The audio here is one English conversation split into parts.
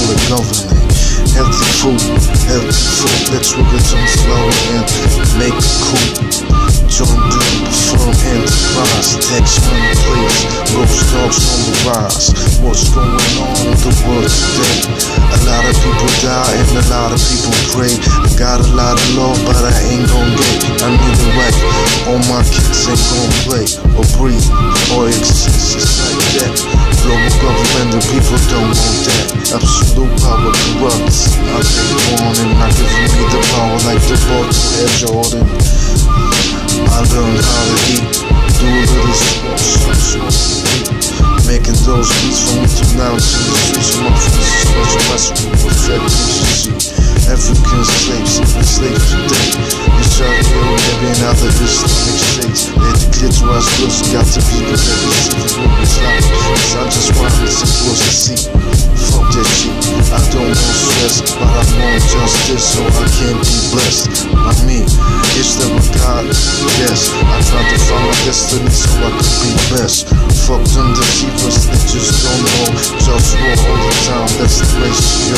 for the government. Healthy food, let's work it on slow and make it cool. Join GLOBALFIRM enterprise, tax money please, GhostDogz on the rise. What's going on in the world today? A lot of people die and a lot of people pray. I got a lot of love but I ain't gon' get. I need a right, all my kids ain't gon' play or breathe or exist, it's like that. Global government, the people don't want that. Absolute power corrupts. I take on and not giving me the power like the ball to Air Jordan. I learned how to eat, do a little sports, making those beats for me to announce in the streets of my friends. Special recipe, perfect efficiency. African slaves, enslaved today. Israel, maybe in other Islamic states. They declare to us, girls got to be good at this. If it would be Islamic, cause I just want to support to see. Fuck that shit, I don't want stress, but I want justice so I can be blessed. I mean, is there a God? Yes, I try to find my destiny so I can be best. Fuck them deceivers, they just don't know. JustWar all the time, that's the ratio.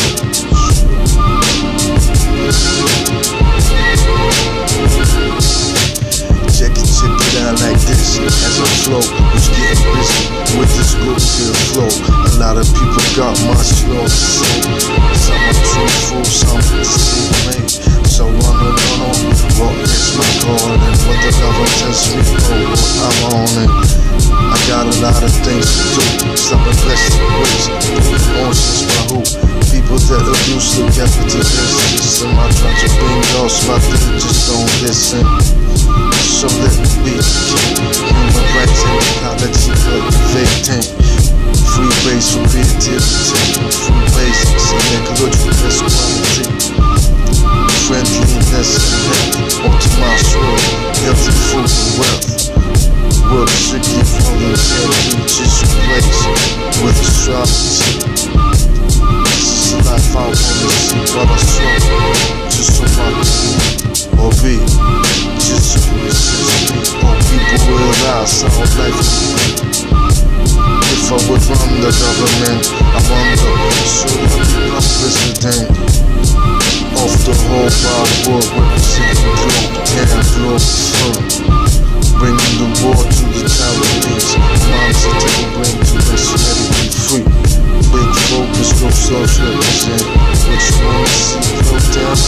Check it out like this, as I flow, who's getting busy with this good feel flow. A lot of people got much love to say. Some are truthful, some made. So I don't know what is my calling. What the lover tells me, oh, what I'm on it. I got a lot of things to do. Stop investing ways, emotions by who? People that abuse the capitalist system. I try to bring those, but they just don't listen. So let me be human rights and ecology cultivating. Free base for creativity, free basics and ecology best quality. Friendliness and health, optimized world, healthy food and wealth. Work strictly voluntarily, just replace with astrology. This is the life I wanna see, but I struggle just so I can or be. Just so or people realize how life is. If I would run the government, I wonder, should I become president of the whole wide world, representing GLOBALFIRM, bringing the war to the Taiwanese. Moms are taking blame to make humanity free. Big focus, GhostDogz represent. Which one see close down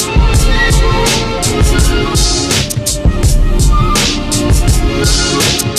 government?